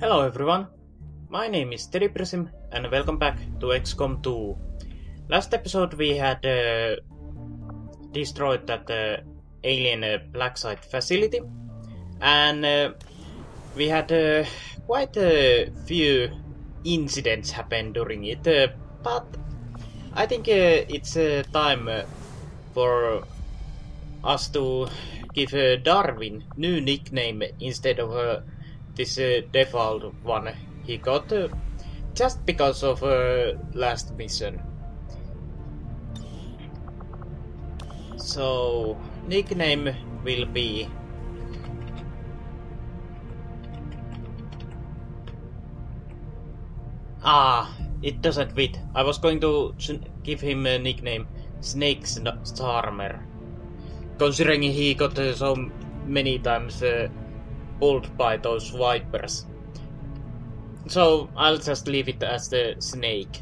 Hello everyone, my name is Teddy Prism and welcome back to XCOM 2. Last episode we had destroyed that alien black site facility and we had quite a few incidents happen during it, but I think it's time for us to give Darwin new nickname instead of this default one he got just because of last mission. So nickname will be it doesn't fit. I was going to give him a nickname Snake Charmer, considering he got so many times pulled by those vipers. So I'll just leave it as the snake.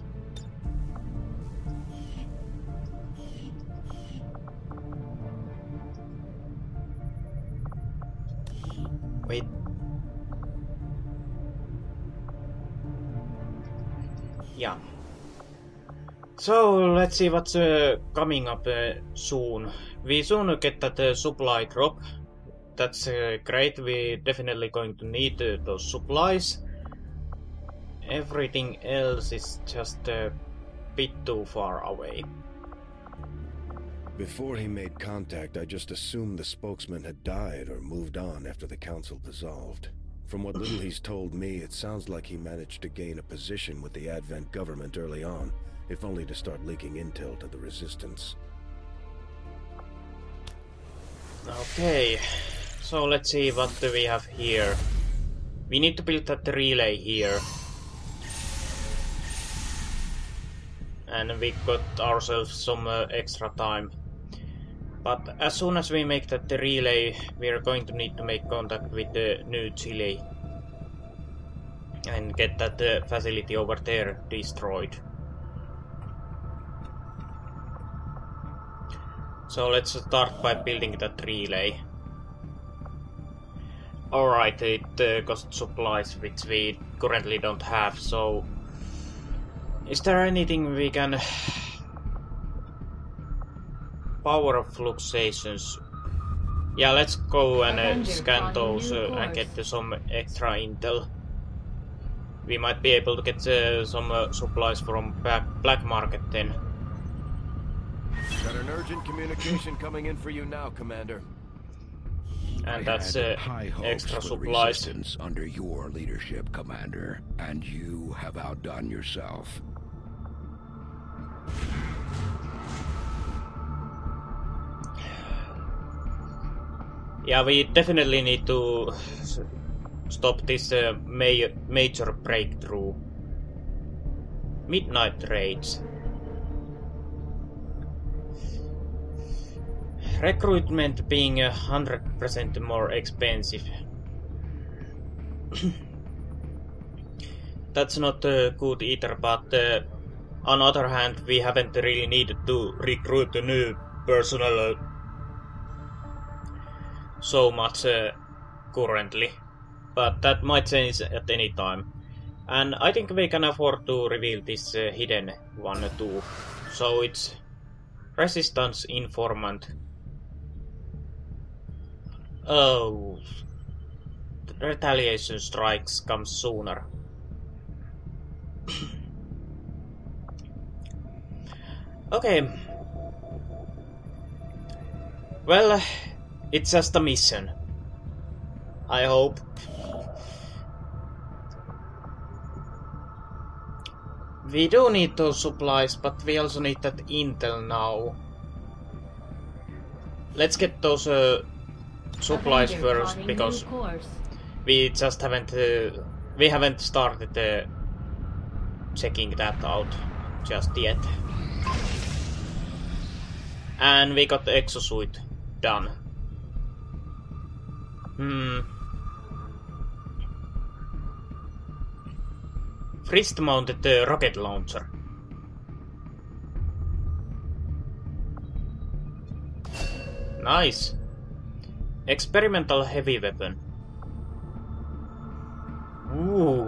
Wait. Yeah. So let's see what's coming up soon. We soon get that supply drop. That's great. We're definitely going to need those supplies. Everything else is just a bit too far away. Before he made contact, I just assumed the spokesman had died or moved on after the council dissolved. From what little he's told me, it sounds like he managed to gain a position with the Advent government early on, if only to start leaking intel to the resistance. Okay. So let's see what we have here. We need to build that relay here. And we got ourselves some extra time. But as soon as we make that relay, we are going to need to make contact with the New Chile. And get that facility over there destroyed. So let's start by building that relay. Alright, it costs supplies which we currently don't have, so is there anything we can... Power of fluctuations. Yeah, let's go and scan those and get some extra intel. We might be able to get some supplies from black market then. Got an urgent communication coming in for you now, Commander. And that's extra supplies under your leadership, Commander, and you have outdone yourself. Yeah, we definitely need to stop this major breakthrough. Midnight raids. Recruitment being 100% more expensive. That's not good either, but on the other hand, we haven't really needed to recruit new personnel so much currently. But that might change at any time. And I think we can afford to reveal this hidden one too. So it's Resistance Informant. Oh, retaliation strikes come sooner. Okay. Well, it's just a mission. I hope. We do need those supplies, but we also need that intel now. Let's get those supplies first, because we just haven't started checking that out just yet. And we got the exosuit done. Wrist mounted rocket launcher. Nice. Experimental heavy weapon. Ooh.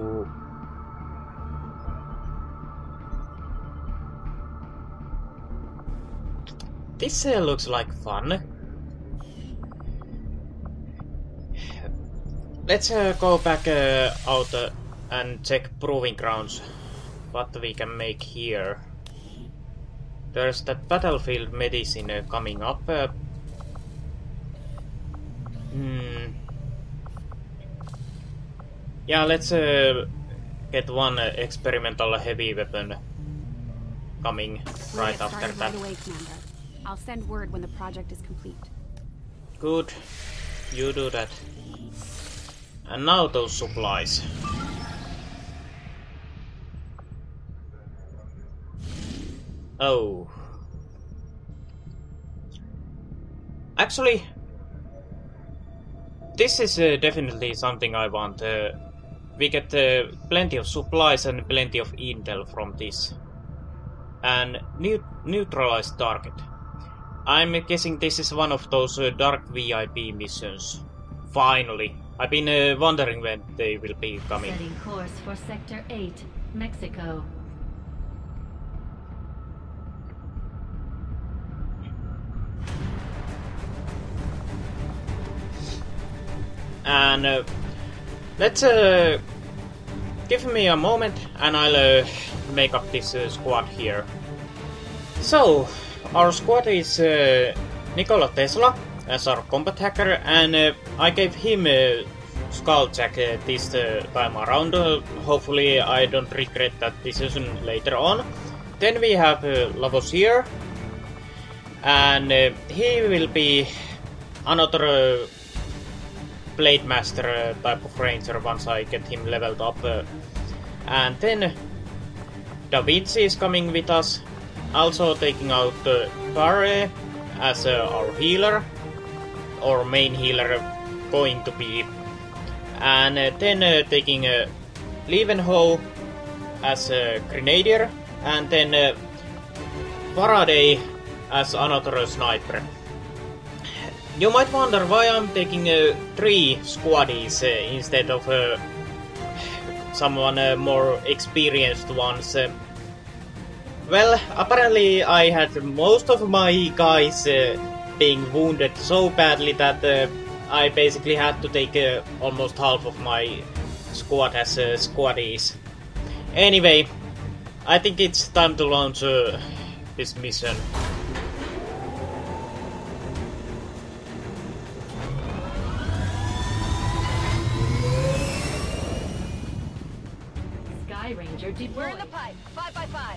This looks like fun. Let's go back out and check proving grounds. What we can make here. There's that battlefield medicine coming up. Yeah, let's get one experimental heavy weapon coming right after that. Right away, Commander. I'll send word when the project is complete. Good. You do that. And now those supplies. Oh. Actually, this is definitely something I want. We get plenty of supplies and plenty of intel from this. And neutralize target. I'm guessing this is one of those dark VIP missions. Finally. I've been wondering when they will be coming. Setting course for Sector 8, Mexico. And let's give me a moment and I'll make up this squad here. So, our squad is Nikola Tesla as our combat hacker, and I gave him a Skulljack this time around. Hopefully I don't regret that decision later on. Then we have Lavoisier, and he will be another Blade Master type of ranger once I get him leveled up. And then Da Vinci is coming with us, also taking out Barre as our healer, or main healer going to be. And then taking Leavenhoe as a grenadier, and then Faraday as another sniper. You might wonder why I'm taking 3 squaddies instead of someone more experienced ones. Well, apparently I had most of my guys being wounded so badly that I basically had to take almost half of my squad as squaddies. Anyway, I think it's time to launch this mission. Sky Ranger deployed. We're in the pipe. 5x5.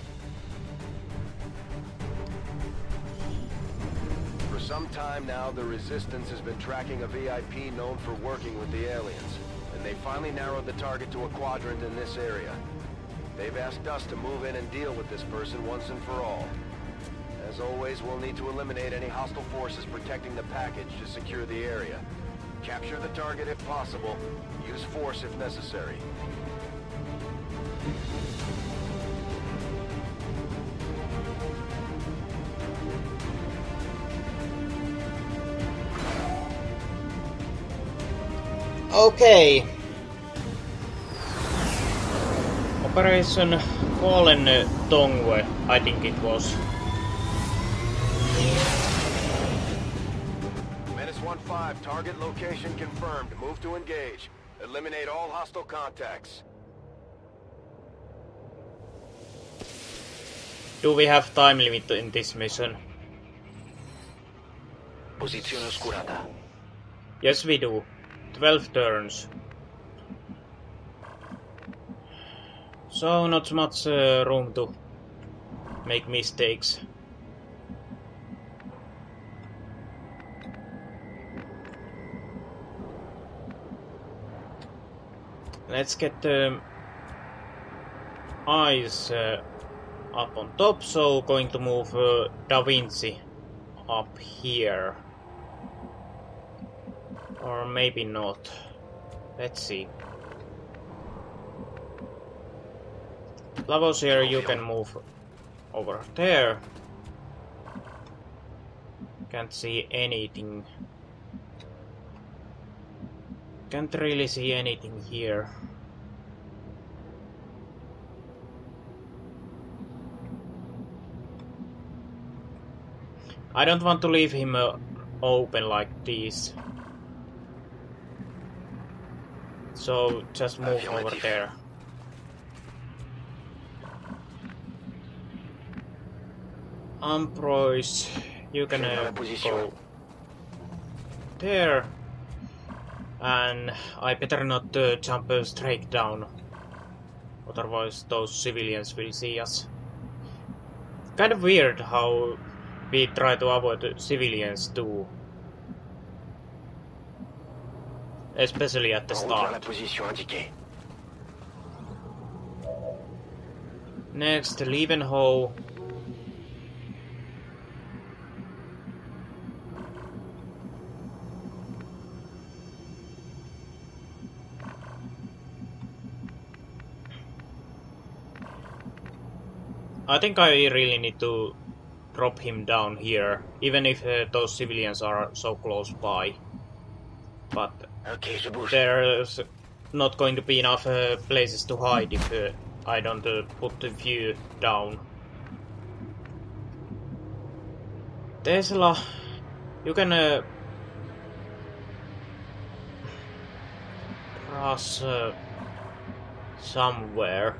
For some time now, the Resistance has been tracking a VIP known for working with the aliens, and they finally narrowed the target to a quadrant in this area. They've asked us to move in and deal with this person once and for all. As always, we'll need to eliminate any hostile forces protecting the package to secure the area. Capture the target if possible. Use force if necessary. Okay. Operation Fallen Tongue, I think it was. Menace 1-5, target location confirmed. Move to engage. Eliminate all hostile contacts. Do we have time limit in this mission? Posizione oscurata. Yes, we do. 12 turns. So not much room to make mistakes. Let's get the eyes up on top, so going to move Da Vinci up here. Or maybe not. Let's see. Lavoisier, you can move over there. Can't see anything. Can't really see anything here. I don't want to leave him open like this. So just move over there. Ambroise, you can go there. And I better not jump straight down. Otherwise those civilians will see us. Kind of weird how we try to avoid civilians too. Especially at the start. Next, Leavenhoe. I think I really need to drop him down here, even if those civilians are so close by. But there's not going to be enough places to hide if I don't put the view down. Tesla, you can cross somewhere.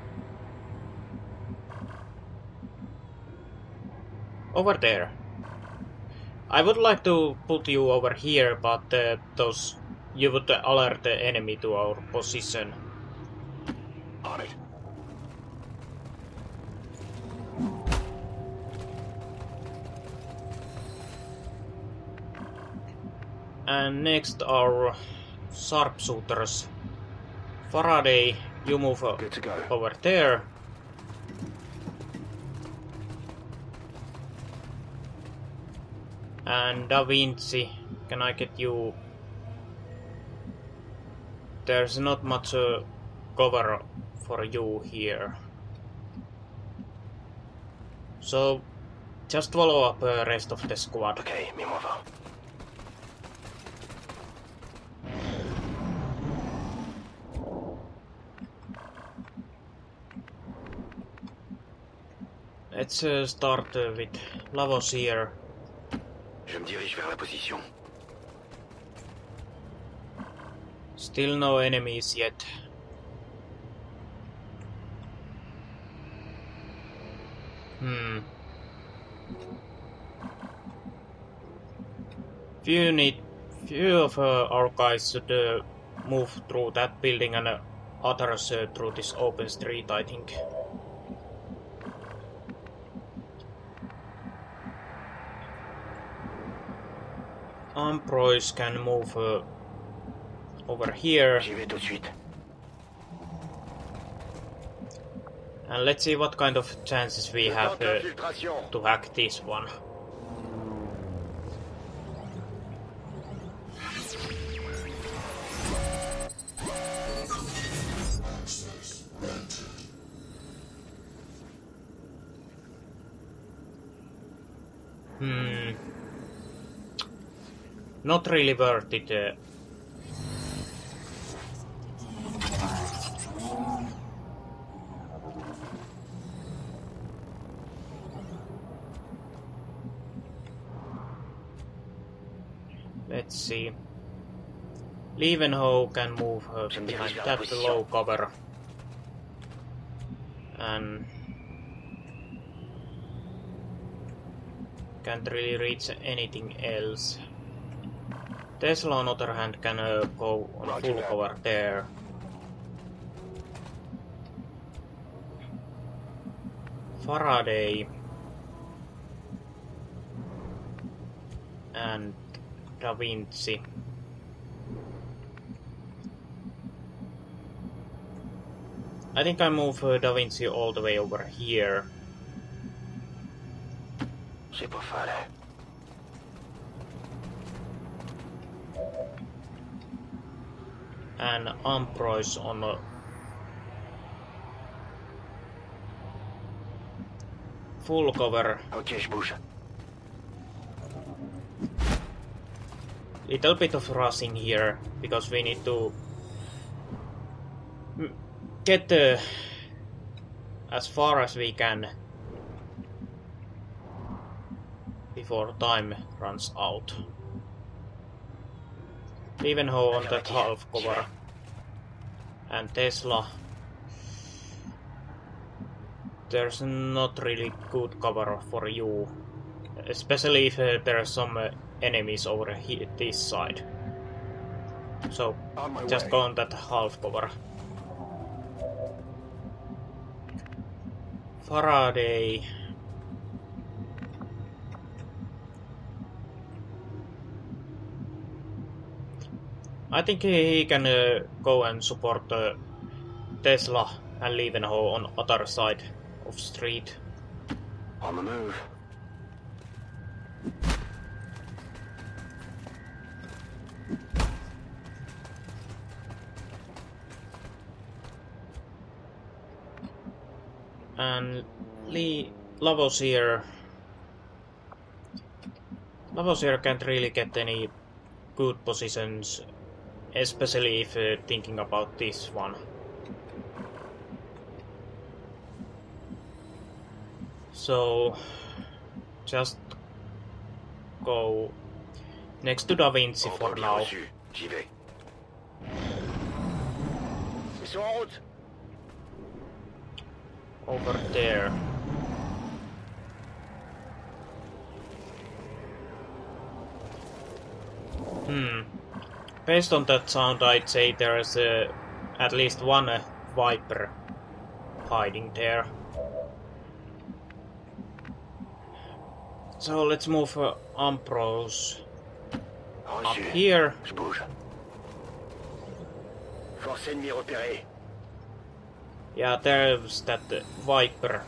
Over there. I would like to put you over here, but you would alert the enemy to our position. On it. And next our sharpshooters. Faraday, you move over there. And Da Vinci, can I get you? There's not much cover for you here. So just follow up the rest of the squad. Okay, me move on. Let's start with Lavoisier. Je me dirige vers la position. Still no enemies yet. Few of our guys should move through that building and others through this open street, I think. Ambroise can move over here. J'y vais tout de suite. And let's see what kind of chances we have to hack this one. Not really worth it. Let's see. Leavenhoe can move behind that low cover. And can't really reach anything else. Tesla, on the other hand, can go on full cover there. Faraday and Da Vinci. I think I move Da Vinci all the way over here. C'est pas fare. And Ambroise on full cover. Ok, je bouge. Little bit of rushing here because we need to get as far as we can before time runs out. Ivanhoe on that half cover. And Tesla. There's not really good cover for you. Especially if there's some enemies over here, this side. So just go on that half cover. Faraday. I think he can go and support Tesla and Ivanhoe on other side of street. On the move. And Lavoisier can't really get any good positions, especially if thinking about this one. So just go next to Da Vinci for now. J'y vais. Ils sont en route. Over there. Based on that sound, I'd say there's at least one Viper hiding there. So let's move Ambrose up here. Je bouge. Force ennemie repérée. Yeah, there's that Viper.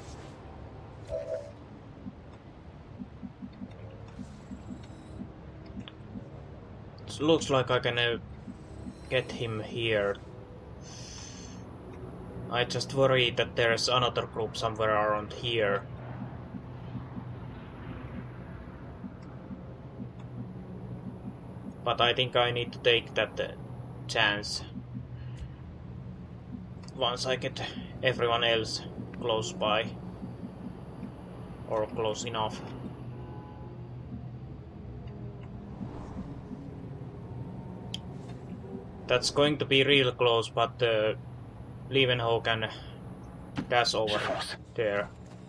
It looks like I can get him here. I just worry that there's another group somewhere around here. But I think I need to take that chance once I get everyone else close by or close enough. That's going to be real close, but Ivanhoe can dash over there.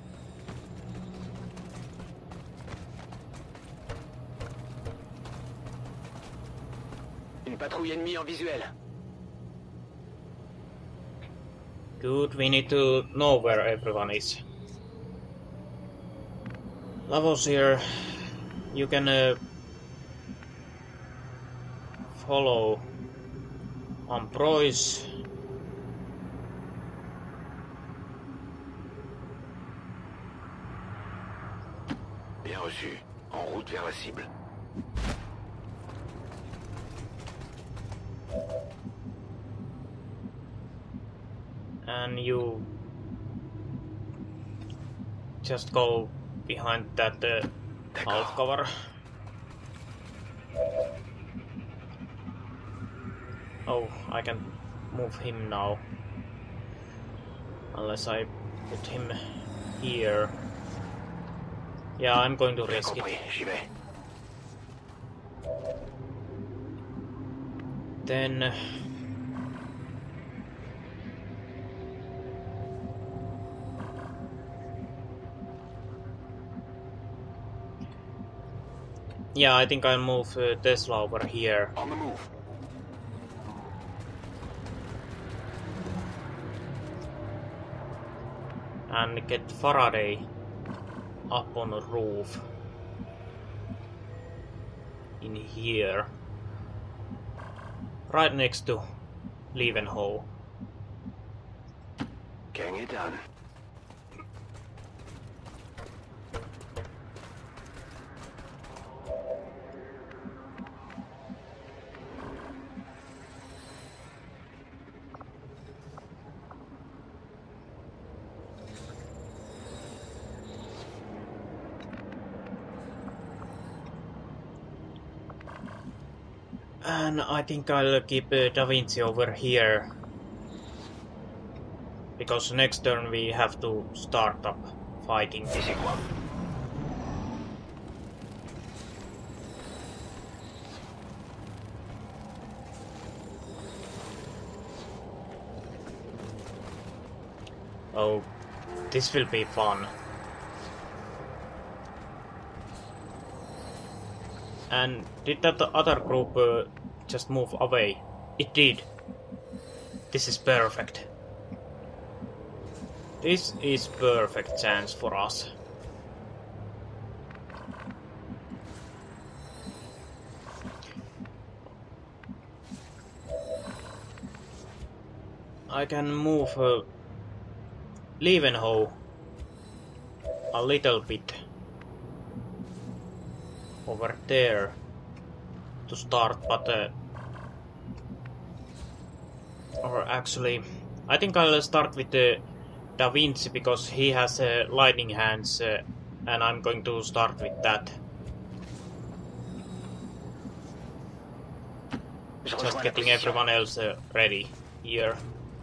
Une patrouille ennemie en visuel. Good, we need to know where everyone is. Lavoisier, you can follow Ambroise. Bien reçu. En route vers la cible. And you just go behind that half cover. Oh, I can move him now. Unless I put him here. Yeah, I'm going to risk it. J'y vais. Then yeah, I think I'll move Tesla over here. On the move. And get Faraday up on the roof. In here. Right next to Ivanhoe. Getting it done. And I think I'll keep Da Vinci over here. Because next turn we have to start up fighting. Et c'est quoi? Oh, this will be fun. And did that other group just move away? It did. This is perfect. This is perfect chance for us. I can move E.X.O a little bit over there to start, but or actually I think I'll start with Da Vinci because he has lightning hands and I'm going to start with that. Just getting everyone else ready here.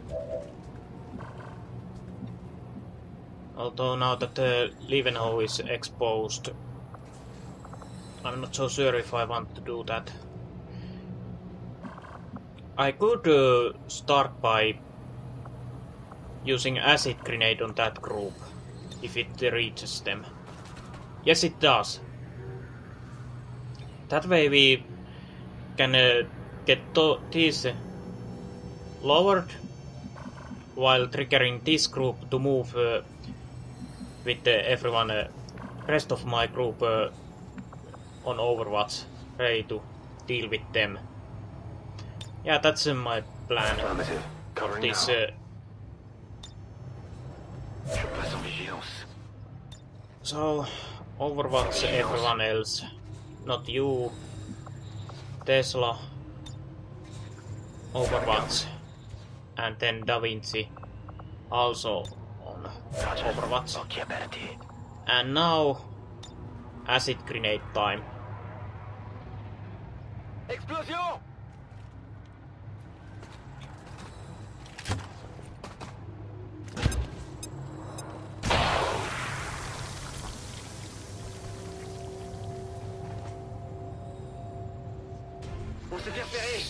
Although now that E.X.O is exposed, I'm not so sure if I want to do that. I could start by using acid grenade on that group, if it reaches them. Yes, it does. That way we can get these lowered, while triggering this group to move with everyone, rest of my group on Overwatch, ready to deal with them. Yeah, that's my plan of this. So, Overwatch everyone else, not you, Tesla, Overwatch, and then Da Vinci also on Overwatch. And now, acid grenade time. Explosion! On s'est fait repérer.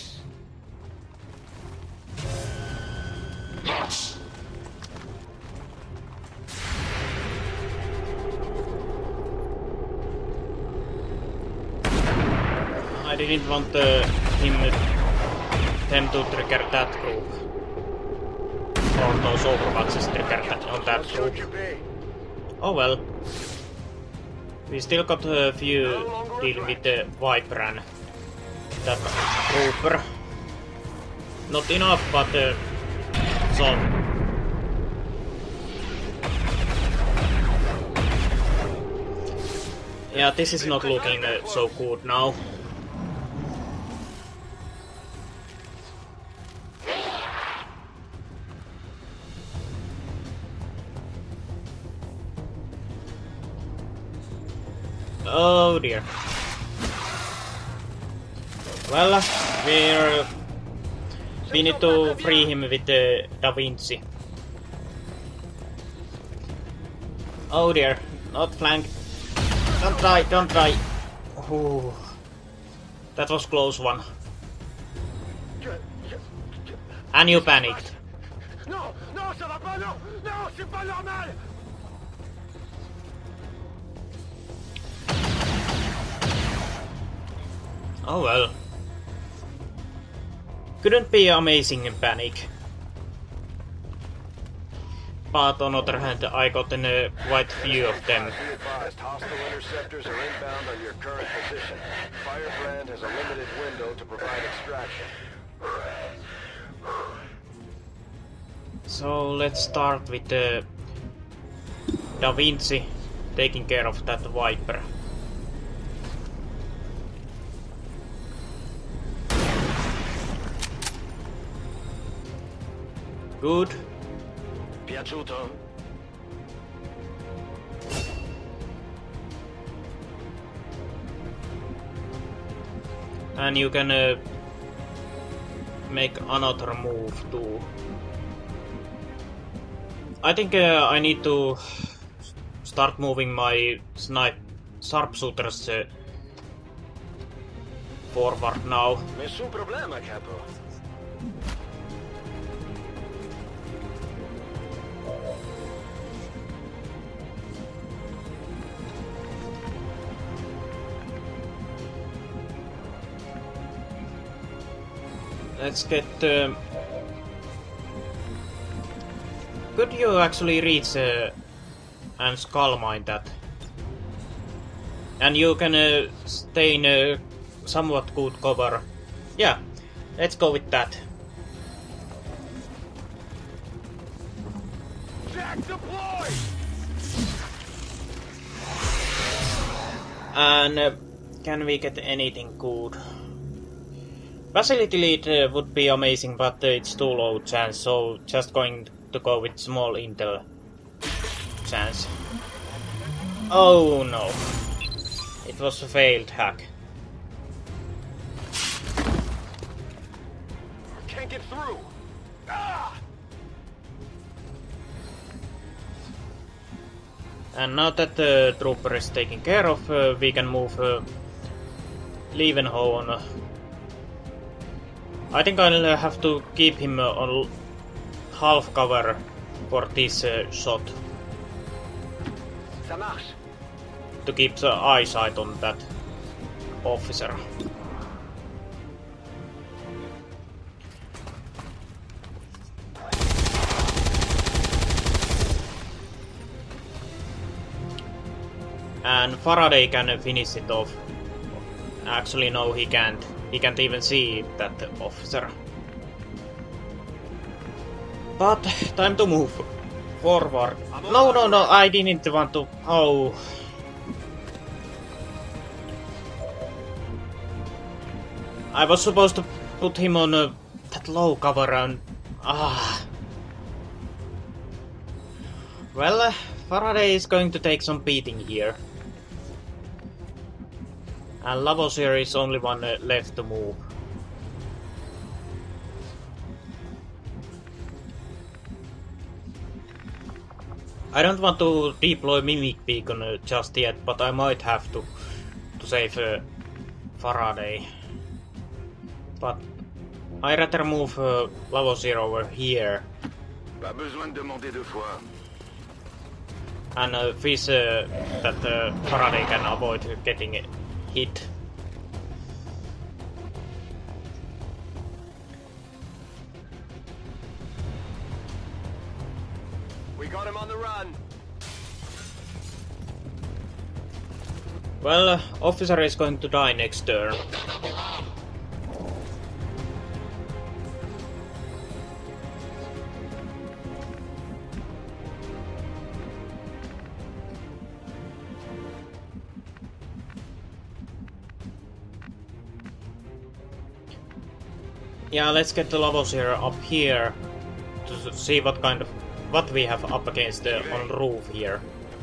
I didn't want them to trigger that group. Or those Overwatches trigger on that group. Oh well. We still got a few deal with the Viper and that trooper. Not enough, but some. Yeah, this is not looking so good now. Oh dear. Well, we need to free him with Da Vinci. Oh dear, not flank. Don't try, don't try. Ooh. That was close one. And you panicked. Non, non, ça va pas, non, non, c'est pas normal. Oh well. Couldn't be amazing in panic. But on the other hand, I got quite few of them. Hostile interceptors are inbound on your current position. Firebrand has a limited window to provide extraction. So let's start with Da Vinci taking care of that Viper. Good. Piaciuto? And you can make another move too. I think I need to start moving my sharpshooters forward now. Nessun problema, capo. Let's get... Could you actually reach and skull mine that? And you can stay in a somewhat good cover. Yeah, let's go with that. Jack deployed! And can we get anything good? Facility lead would be amazing, but it's too low chance, so just going to go with small intel chance. Oh no. It was a failed hack. Can't get through! Ah! And now that the trooper is taken care of, we can move Leavenhoe on. I think I'll have to keep him on half cover for this shot. Ça marche. To keep the eyesight on that officer. And Faraday can finish it off. Actually, no, he can't. He can't even see that officer. But time to move forward. No, no, no, I didn't want to. Oh. I was supposed to put him on that low cover and... Ah. Well, Faraday is going to take some beating here. And Lavoisier is only one left to move. I don't want to deploy Mimic Beacon just yet, but I might have to save Faraday. But I rather move Lavoisier over here. Pas besoin de demander deux fois. And fish that Faraday can avoid getting hit. We got him on the run. Well, officer is going to die next turn. Yeah, let's get the Lavoisier up here to see what we have up against on roof here.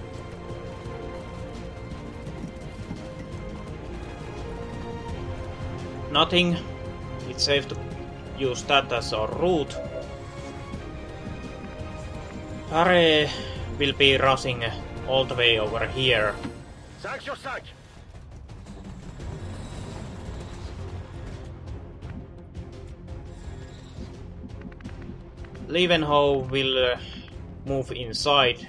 Nothing. It's safe to use that as our route. Harry will be rushing all the way over here. 5 sur 5. Leavenhoe will move inside.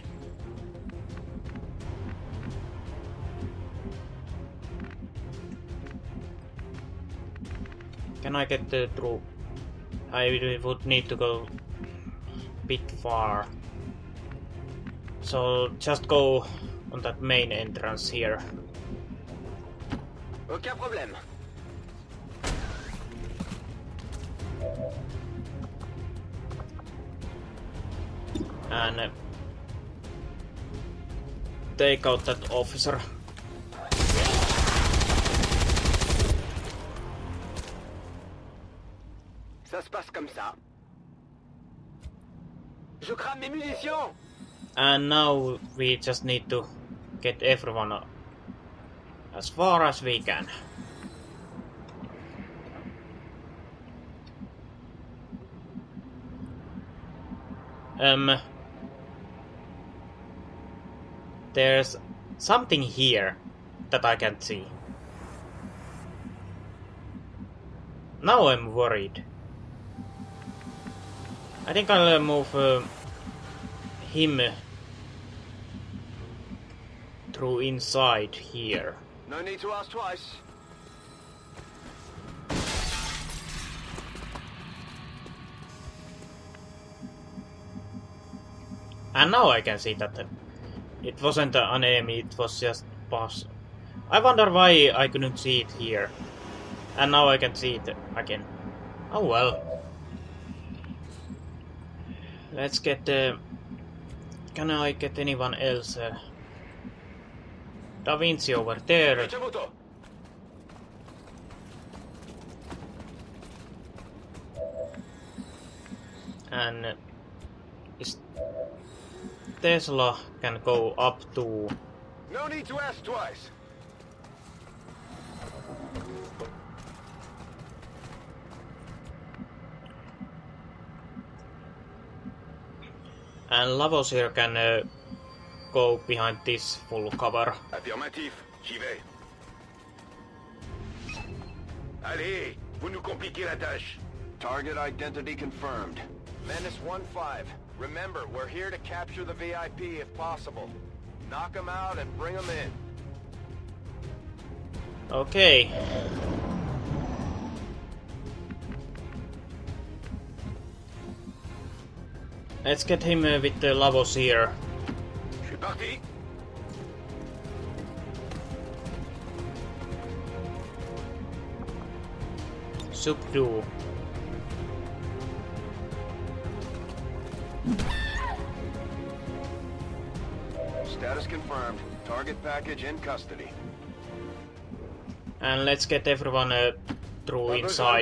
Can I get through? I would need to go a bit far. So just go on that main entrance here. Aucun problème. And take out that officer. Ça se passe comme ça. Je crame mes munitions. And now we just need to get everyone as far as we can. There's something here that I can't see. Now I'm worried. I think I'll move him through inside here. No need to ask twice. And now I can see that it wasn't an enemy, it was just boss. I wonder why I couldn't see it here. And now I can see it again. Oh well. Let's get can I get anyone else? Da Vinci over there. And Tesla can go up to... No need to ask twice. And Lavoisier can go behind this full cover. Affirmatif, j'y vais. Allez, vous nous compliquez la tâche. Target identity confirmed. Menace 1-5. Remember, we're here to capture the VIP if possible. Knock them out and bring them in. Okay. Let's get him with the Lavoisier. Je suis parti. Subdue. Status confirmed. Target package in custody. And let's get everyone through inside.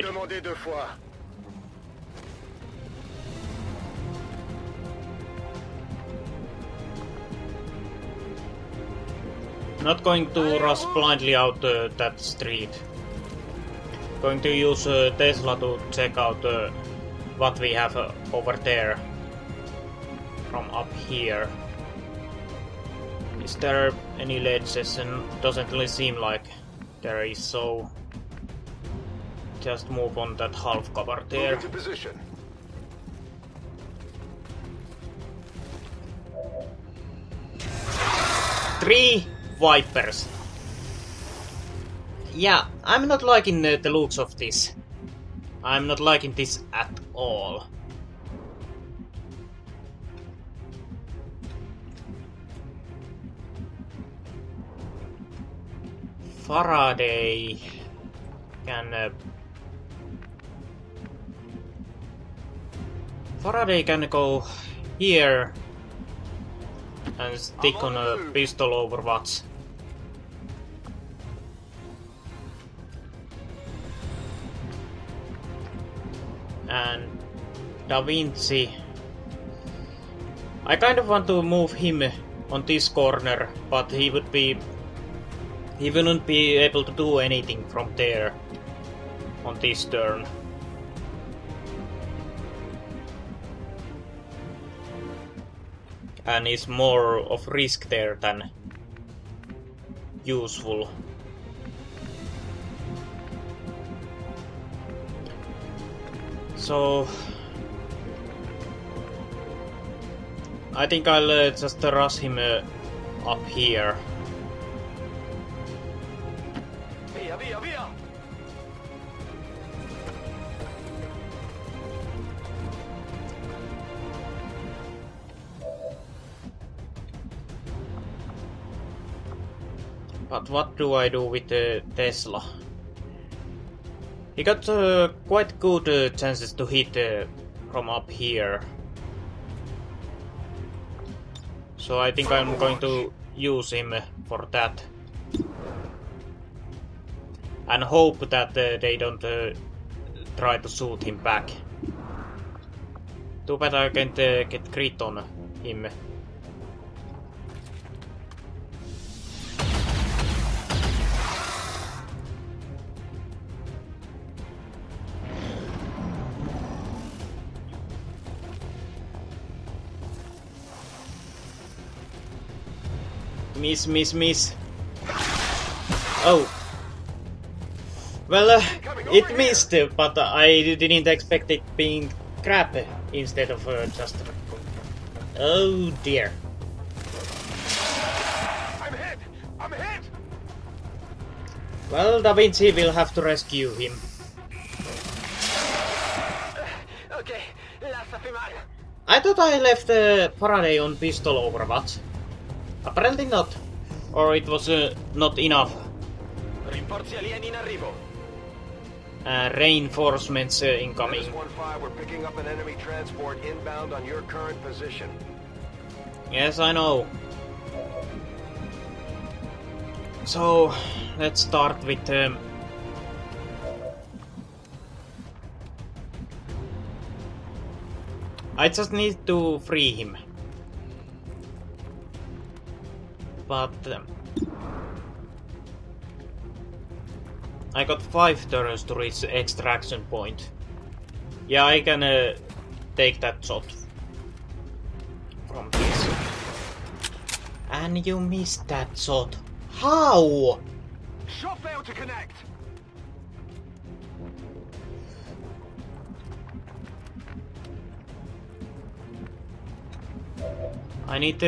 Not going to rush blindly out that street. Going to use Tesla to check out what we have over there from up here. Is there any ledges? And doesn't really seem like there is, so just move on that half cover there. Into position. 3 Vipers. Yeah, I'm not liking the looks of this. I'm not liking this at all. Faraday can Faraday can go here and stick on a pistol overwatch. And Da Vinci, I kind of want to move him on this corner, but he wouldn't be able to do anything from there on this turn. And it's more of risk there than useful. So I think I'll just rush him up here. Via, via, via. But what do I do with Tesla? He got quite good chances to hit from up here. So I think I'm going to use him for that. And hope that they don't try to shoot him back. Too bad I can't get crit on him. Miss. Oh. Well, it missed, but I didn't expect it being crap instead of just... Oh dear. I'm hit! Well, Da Vinci will have to rescue him. Okay, là ça fait mal. I thought I left Faraday on pistol Overwatch. Apparently not. Or it was not enough. Rinforzi alieni in arrivo. Reinforcements incoming. Menace 1-5, we're picking up an enemy transport inbound on your current position. Yes, I know. So, let's start with... I just need to free him. But... I got 5 turns to reach the extraction point. Yeah, I can take that shot from this. And you missed that shot. How? Shot failed to connect. I need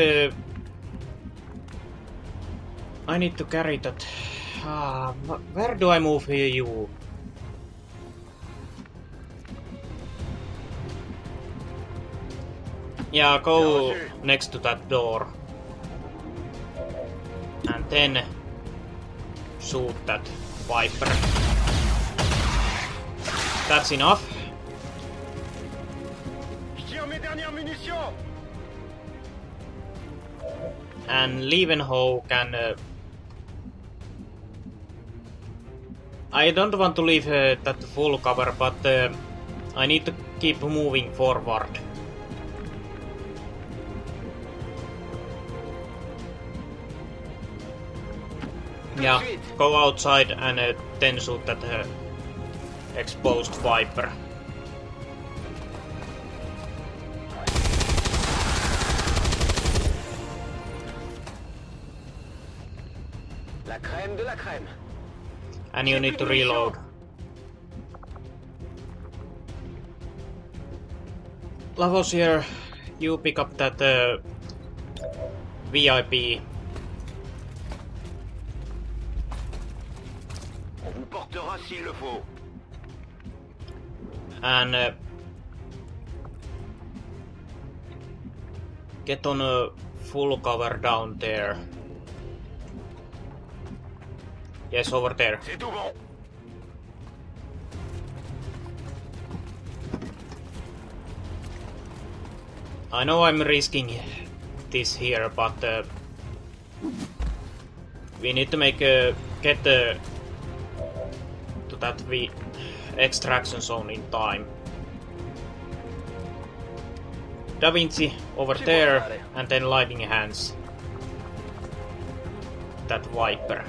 to carry that. Where do I move here, you? Yeah, go next to that door. And then shoot that Viper. That's enough. And Leavenhoe can... I don't want to leave that full cover, but I need to keep moving forward. Yeah, go outside and then shoot that exposed Viper. La crème de la crème. And you need to reload. Lavos here, you pick up that VIP. On vous portera s'il le faut. And get on a full cover down there. Yes, over there. C'est tout bon. I know I'm risking this here, but we need to make get to that extraction zone in time. Da Vinci over there, and then lighting hands. That Viper.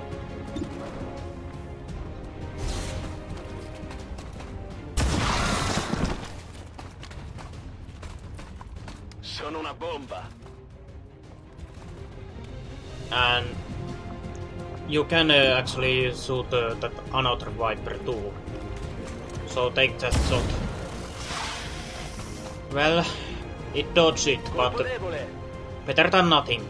Sono una bomba. And you can actually shoot that another Viper too. So take that shot. Well, it dodged it, but better than nothing.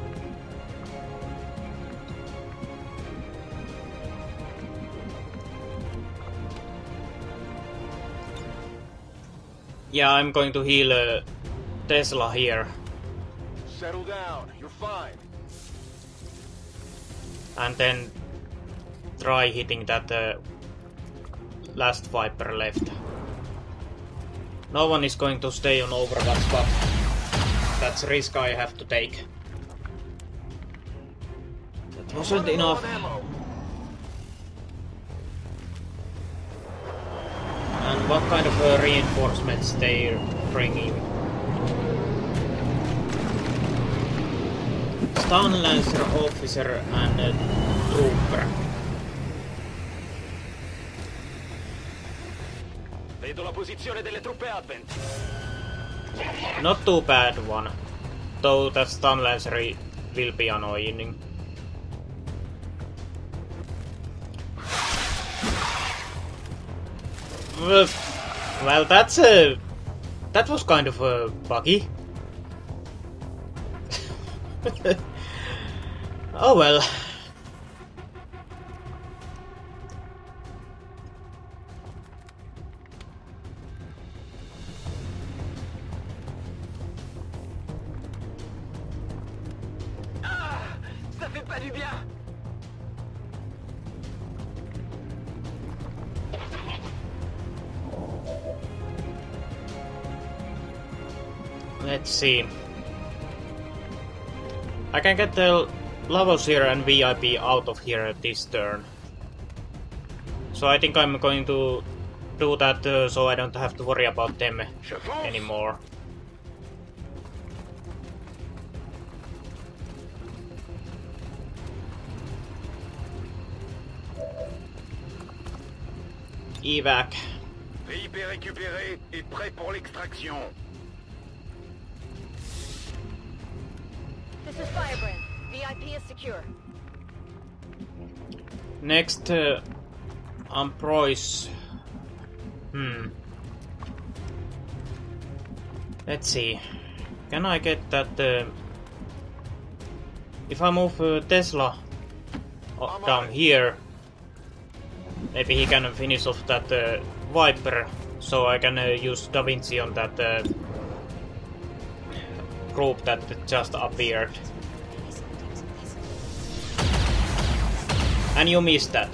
Yeah, I'm going to heal Tesla here. Settle down. You're fine. And then try hitting that last Viper left. No one is going to stay on Overwatch, but that's a risk I have to take. That wasn't enough. And what kind of reinforcements they're bringing? Stun Lancer, Officer and Trooper. Vedo la posizione delle truppe Advent. Not too bad one, though that Stun Lancer will be annoying. Well, that was kind of buggy. Oh well. Pas du bien. Let's see. I can get the Lavoisier and VIP out of here this turn. So I think I'm going to do that so I don't have to worry about them anymore. Evac. VIP récupéré et prêt pour l'extraction. This is Firebrand. VIP is secure. Next, Ambroise. Let's see. Can I get that? If I move Tesla down here, maybe he can finish off that Viper, so I can use Da Vinci on that group that just appeared. And you missed that.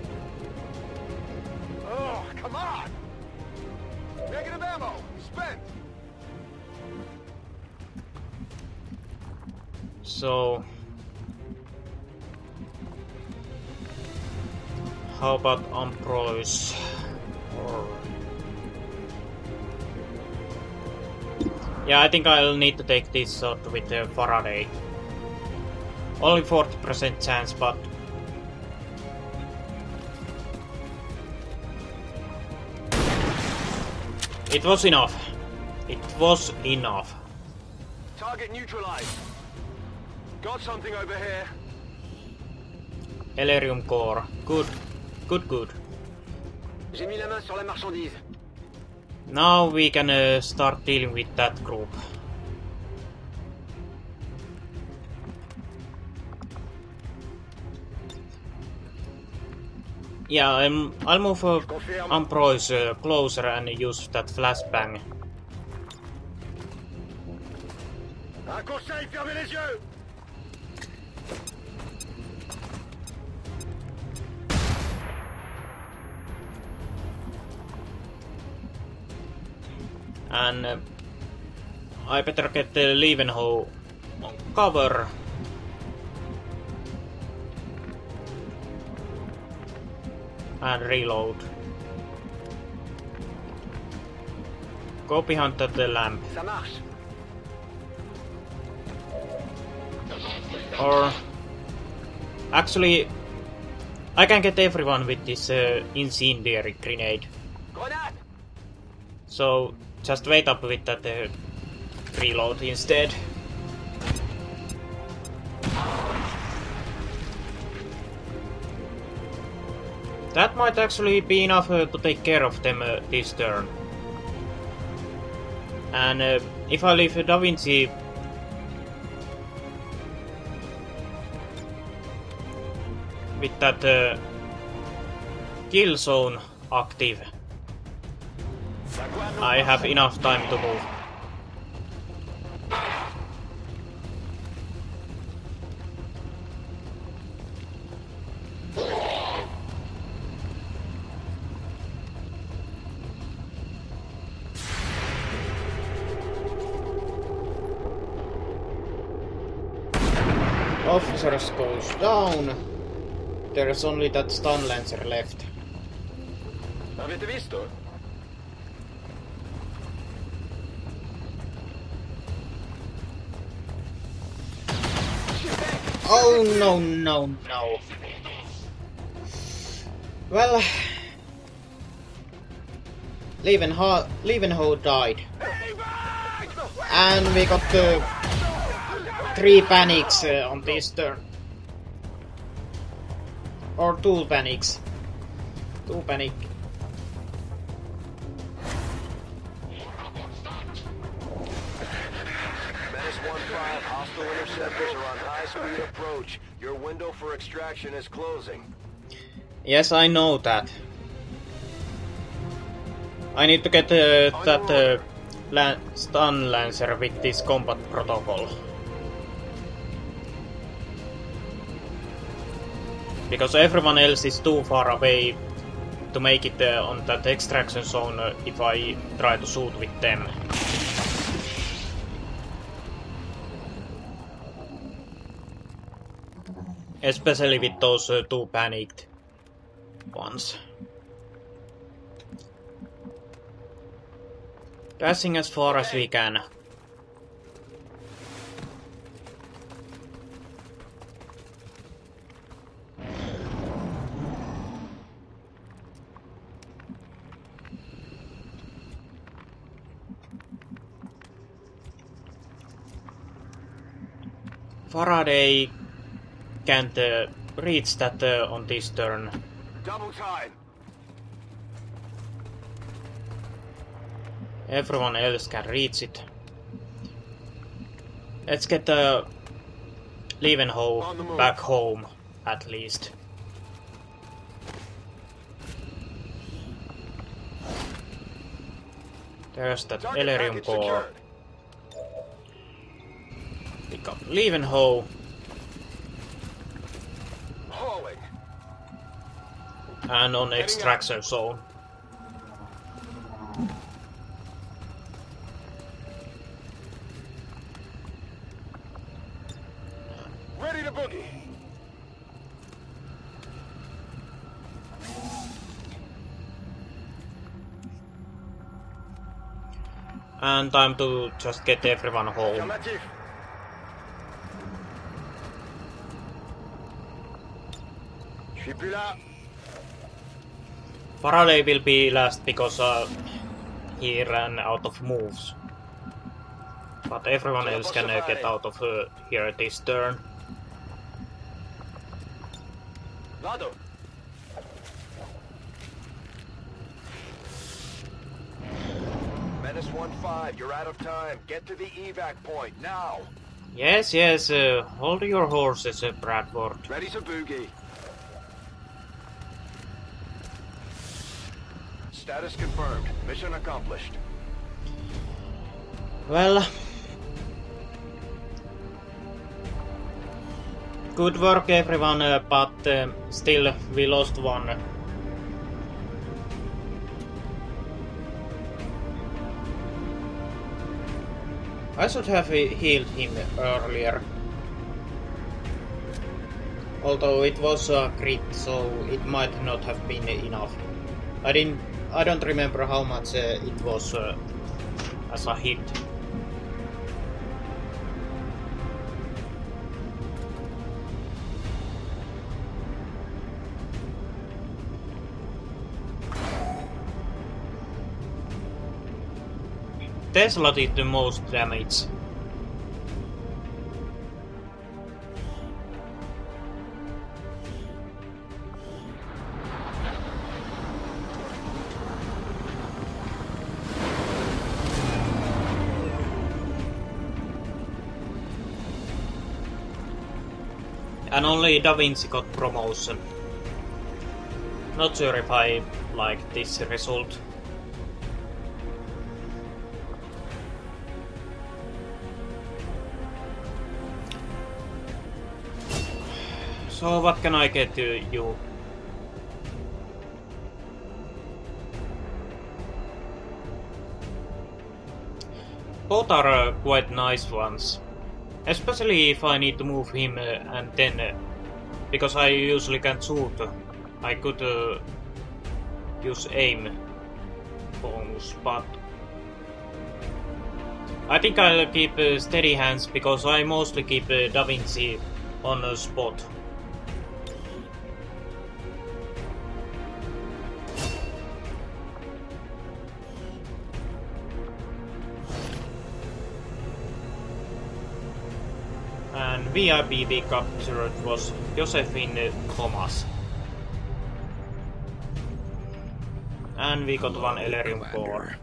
Oh, come on! Negative ammo! Spent! So... how about Ambroise? Or... yeah, I think I'll need to take this shot with Faraday. Only 40% chance, but... it was enough. It was enough. Target neutralized. Got something over here. Elerium core. Good. Good, good. J'ai mis la main sur la marchandise. Now we can start dealing with that group. Yeah, I'll move Ambroise closer and use that flashbang. Un conseil, fermez les yeux! And I better get the Leavenhoe on cover. And reload. Go behind the lamp. Ça marche. Or... actually... I can get everyone with this incendiary grenade. Grenade! So... just wait up with that reload instead. That might actually be enough to take care of them this turn. And if I leave Da Vinci with that kill zone active, I have enough time to move. Officers goes down. There's only that stun lancer left. Avete visto? Oh no, no, no. Well... Leavenhoe died. And we got 3 panics on this turn. Or 2 panics. 2 panic. Menace 1-5, hostile interceptors are on high-speed approach. Your window for extraction is closing. Yes, I know that. I need to get that stun lancer with this combat protocol. Because everyone else is too far away to make it on that extraction zone if I try to shoot with them. Especially with those two panicked ones. Dashing as far as we can. Faraday can't reach that on this turn. Double time. Everyone else can reach it. Let's get Leavenhoe back home, at least. There's that Elerium core. Pick up Leavenhoe. And on extraction zone. Ready to boogie. And time to just get everyone home. Faraday will be last because he ran out of moves. But everyone else can get out of here this turn. Lado. Menace 1-5, you're out of time. Get to the evac point now. Yes, yes. Hold your horses, Bradford. Ready to boogie. Status confirmed. Mission accomplished. Well, good work everyone, but still we lost one. I should have healed him earlier. Although it was a crit, so it might not have been enough. I don't remember how much it was as a hit. Tesla did the most damage. And only Da Vinci got promotion. Not sure if I like this result. So what can I get to you? Both are quite nice ones. Especially if I need to move him and then... because I usually can't shoot. I could use aim bonus, but... I think I'll keep steady hands because I mostly keep Da Vinci on a spot. And VIP we captured was Josephine Thomas. And we got one Elerium core.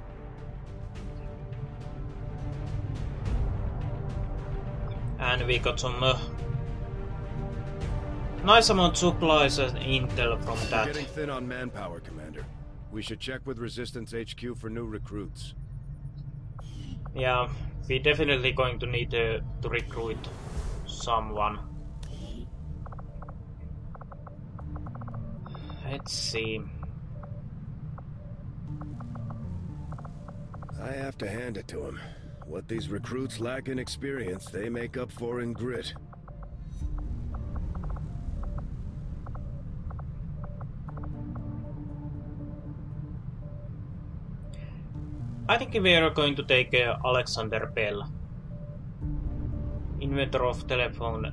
And we got some nice amount supplies and intel from that. We're getting thin on manpower, Commander. We should check with Resistance HQ for new recruits. Yeah, we're definitely going to need to recruit someone. Let's see. I have to hand it to him. What these recruits lack in experience, they make up for in grit. I think we are going to take Alexander Bell, inventor of telephone,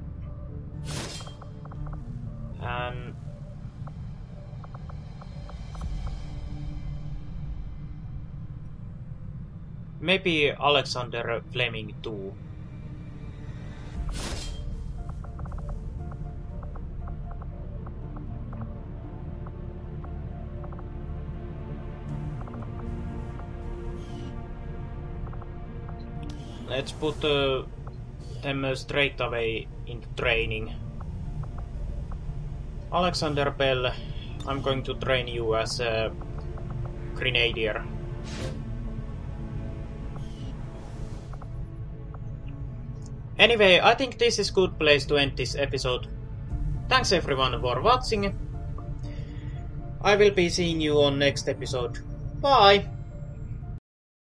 and maybe Alexander Fleming too. Let's put them straight away into training. Alexander Bell, I'm going to train you as a grenadier. Anyway, I think this is a good place to end this episode. Thanks everyone for watching. I will be seeing you on next episode. Bye!